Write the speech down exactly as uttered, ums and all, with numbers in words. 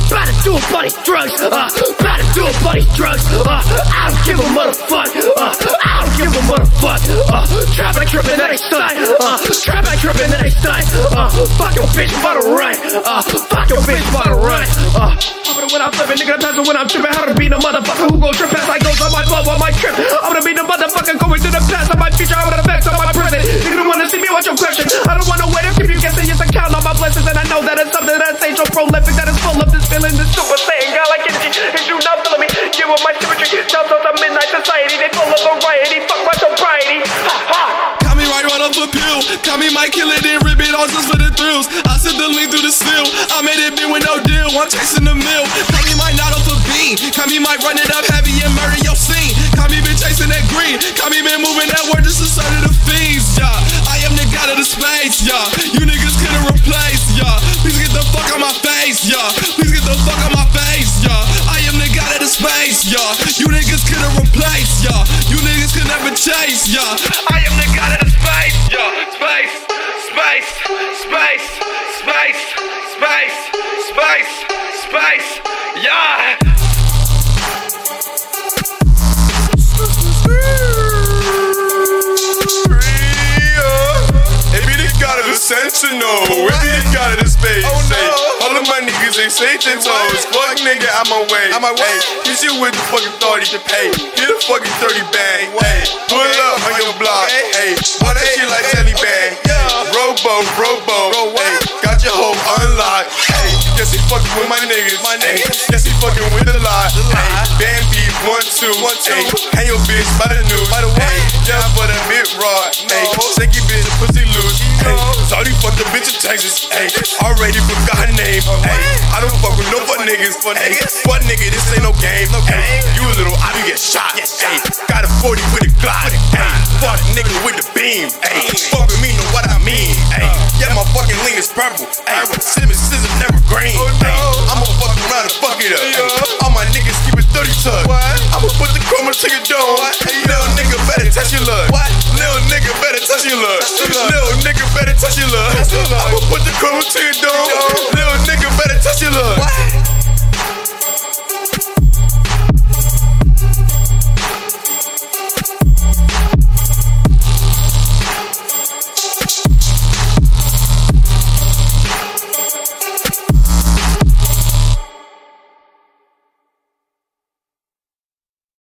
about to do a buddy drugs, uh, about to do a buddy drugs, uh, I don't give a motherfuck, uh, I don't give a motherfuck, uh, trap and trippin' that ain't stunt, uh, trap and trippin' that ain't stunt, uh, fuck your bitch about to run, uh, fuck your bitch about to run, uh, I'm when I'm flipping, nigga, that's when I'm tripping, how to be the motherfucker who gon' trip past like goes on my flow on my trip, I'm gonna be the motherfucker going to the past of my future, I'm gonna vex on my present, nigga don't wanna see me, what's your question, I don't wanna wait to keep you guessing, just a count on my blessings, and I know that it's something that's so prolific, that is full of this feeling, this super saiyan, God like energy, is you not feeling me, give up my symmetry, sounds of the midnight society, they full of variety, fuck my sobriety, ha ha. Call me right, right off a pill, call me might kill it, then rip it off just for the thrills, I sent the link through the seal, I made it big with no deal, I'm chasing the mill, call me might not off a bean, call me might run it up heavy and murder your scene, call me been chasing that green, call me been moving that word just to serve the fiends, yeah, I am the god of the space, yeah, you niggas couldn't replace, yeah, please get the fuck out my face, yeah, please get the fuck out my face, yeah, I am the god of the space, yeah, you niggas couldn't replace, yeah, you niggas could never chase, yeah, I am the god of the space, yeah, space, space, space, space, space, space, space, yeah. Sentinel, we be the god of the space. Oh no, all of my niggas ain't Satan toes. Fuck nigga, I'm my way. I'm my way. Hit you with the fucking authority to pay. Get a fucking thirty bag. Hey, pull up on your block. Hey, all that shit like Telly bag. Robo, Robo. Hey, got your hoe unlocked. Hey, guess he fucking with my niggas. My niggas. Guess he fucking with the lot. Hey, Bambi, one two. One two. Hang your bitch by the news. By the way, yeah, for the bit raw. Hey, shaky bitch, pussy loose. Hey. Sorry, fuck the bitch in Texas, ayy. Already forgot her name, ayy. I don't fuck with no fuck niggas, ayy. Fuck nigga, this ain't no game, ayy. You a little, I be get shot, ayy. Got a forty with a Glock, ayy. Fuck nigga with the beam, ayy. Fuck with me, know what I mean, ayy. Yeah, my fucking lean is purple, ayy. Cinnamon scissors never green, ayy. I'ma fuck around and fuck it up, ayy. All my niggas keep it thirty tuck. I'ma put the chroma to your dome. Little nigga better touch your luck. Little nigga better touch your luck. Little nigga better touch your luck. I'ma put the chroma to your dome.